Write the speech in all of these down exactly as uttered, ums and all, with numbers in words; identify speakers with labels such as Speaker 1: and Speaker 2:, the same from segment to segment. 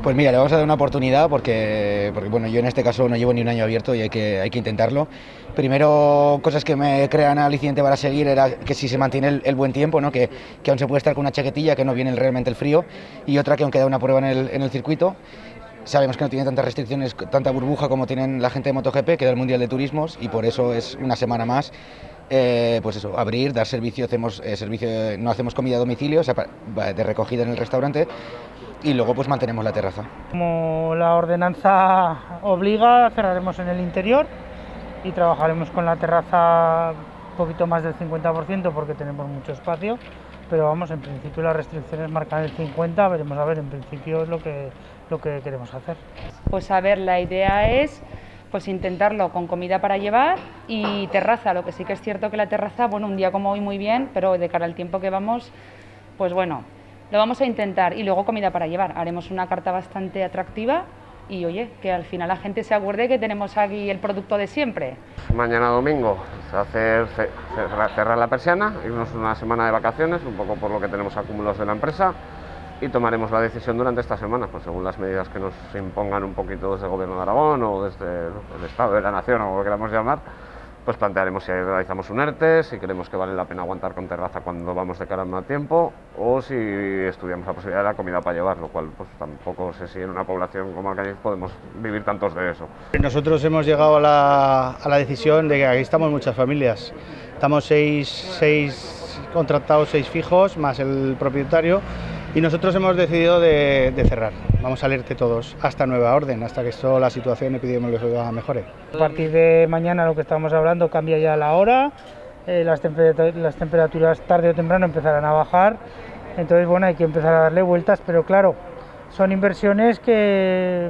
Speaker 1: Pues mira, le vamos a dar una oportunidad porque, porque bueno, yo en este caso no llevo ni un año abierto y hay que, hay que intentarlo. Primero, cosas que me crean aliciente para seguir era que si se mantiene el, el buen tiempo, ¿no? que, que aún se puede estar con una chaquetilla, que no viene realmente el frío, y otra que aún queda una prueba en el, en el circuito. Sabemos que no tiene tantas restricciones, tanta burbuja como tienen la gente de MotoGP, que da el Mundial de Turismos, y por eso es una semana más. Eh, pues eso, abrir, dar servicio, hacemos eh, servicio, no hacemos comida a domicilio, o sea, de recogida en el restaurante, y luego pues mantenemos la terraza.
Speaker 2: Como la ordenanza obliga, cerraremos en el interior y trabajaremos con la terraza un poquito más del cincuenta por ciento porque tenemos mucho espacio, pero vamos, en principio las restricciones marcan el cincuenta por ciento, veremos a ver, en principio es lo que, lo que queremos hacer.
Speaker 3: Pues a ver, la idea es pues intentarlo con comida para llevar y terraza. Lo que sí que es cierto que la terraza, bueno, un día como hoy muy bien, pero de cara al tiempo que vamos, pues bueno, lo vamos a intentar. Y luego comida para llevar. Haremos una carta bastante atractiva y oye, que al final la gente se acuerde que tenemos aquí el producto de siempre.
Speaker 4: Mañana domingo hacer cerrar la persiana, irnos una semana de vacaciones, un poco por lo que tenemos acumulados de la empresa, y tomaremos la decisión durante esta semana, pues según las medidas que nos impongan un poquito desde el Gobierno de Aragón o desde el Estado de la Nación, o como lo queramos llamar, pues plantearemos si realizamos un ERTE, si creemos que vale la pena aguantar con terraza cuando vamos de cara a más tiempo, o si estudiamos la posibilidad de la comida para llevar, lo cual pues tampoco sé si en una población como Alcañiz podemos vivir tantos de eso.
Speaker 5: Nosotros hemos llegado a la, a la decisión de que aquí estamos muchas familias, estamos seis, seis contratados, seis fijos, más el propietario, y nosotros hemos decidido de, de cerrar. Vamos a alertar todos hasta nueva orden, hasta que esto, la situación epidemiológica mejore.
Speaker 2: A partir de mañana, lo que estamos hablando, cambia ya la hora, eh, las, temperaturas, las temperaturas tarde o temprano empezarán a bajar, entonces bueno, hay que empezar a darle vueltas, pero claro, son inversiones que,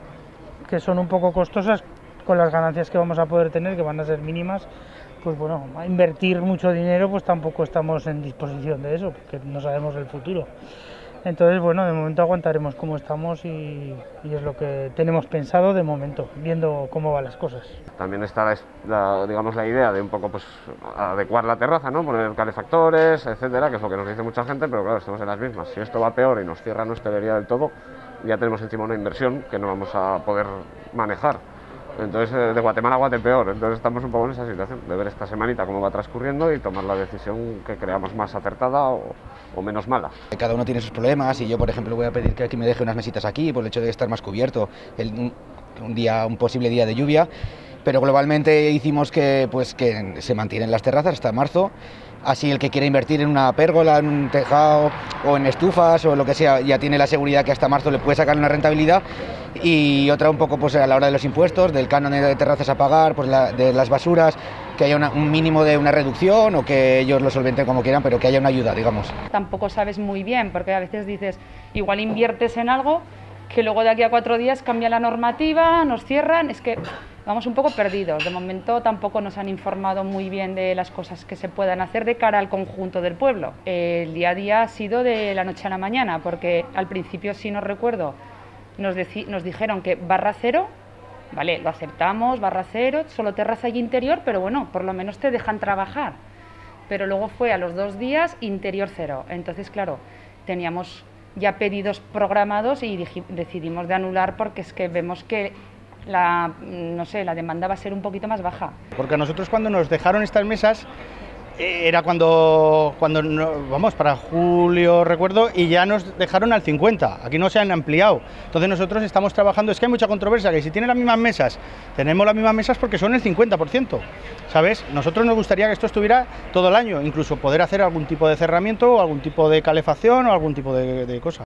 Speaker 2: que son un poco costosas con las ganancias que vamos a poder tener, que van a ser mínimas. Pues bueno, a invertir mucho dinero pues tampoco estamos en disposición de eso, porque no sabemos el futuro. Entonces, bueno, de momento aguantaremos como estamos y, y es lo que tenemos pensado de momento, viendo cómo van las cosas.
Speaker 4: También está la, la, digamos, la idea de un poco pues adecuar la terraza, ¿no? Poner calefactores, etcétera, que es lo que nos dice mucha gente, pero claro, estamos en las mismas. Si esto va peor y nos cierra nuestra hostelería del todo, ya tenemos encima una inversión que no vamos a poder manejar. Entonces, de Guatemala a Guatepeor, entonces estamos un poco en esa situación, de ver esta semanita cómo va transcurriendo y tomar la decisión que creamos más acertada o, o menos mala.
Speaker 1: Cada uno tiene sus problemas y yo, por ejemplo, voy a pedir que aquí me deje unas mesitas aquí por el hecho de estar más cubierto, el, un, un, día, un posible día de lluvia, pero globalmente hicimos que, pues, que se mantienen las terrazas hasta marzo. Así el que quiera invertir en una pérgola, en un tejado o en estufas o lo que sea, ya tiene la seguridad que hasta marzo le puede sacar una rentabilidad. Y otra un poco pues a la hora de los impuestos, del canon de terrazas a pagar, pues la, de las basuras, que haya una, un mínimo de una reducción o que ellos lo solventen como quieran, pero que haya una ayuda, digamos.
Speaker 3: Tampoco sabes muy bien, porque a veces dices, igual inviertes en algo que luego de aquí a cuatro días cambia la normativa, nos cierran, es que vamos un poco perdidos. De momento tampoco nos han informado muy bien de las cosas que se puedan hacer de cara al conjunto del pueblo. El día a día ha sido de la noche a la mañana, porque al principio, si no recuerdo, nos, nos dijeron que barra cero, vale, lo aceptamos, barra cero, solo terraza y interior, pero bueno, por lo menos te dejan trabajar. Pero luego fue a los dos días interior cero. Entonces, claro, teníamos ya pedidos programados y decidimos de anular porque es que vemos que la, no sé, la demanda va a ser un poquito más baja.
Speaker 5: Porque a nosotros cuando nos dejaron estas mesas era cuando, cuando no, vamos, para julio recuerdo, y ya nos dejaron al cincuenta, aquí no se han ampliado. Entonces nosotros estamos trabajando, es que hay mucha controversia, que si tienen las mismas mesas, tenemos las mismas mesas porque son el cincuenta por ciento, ¿sabes? Nosotros nos gustaría que esto estuviera todo el año, incluso poder hacer algún tipo de cerramiento o algún tipo de calefacción o algún tipo de, de cosa.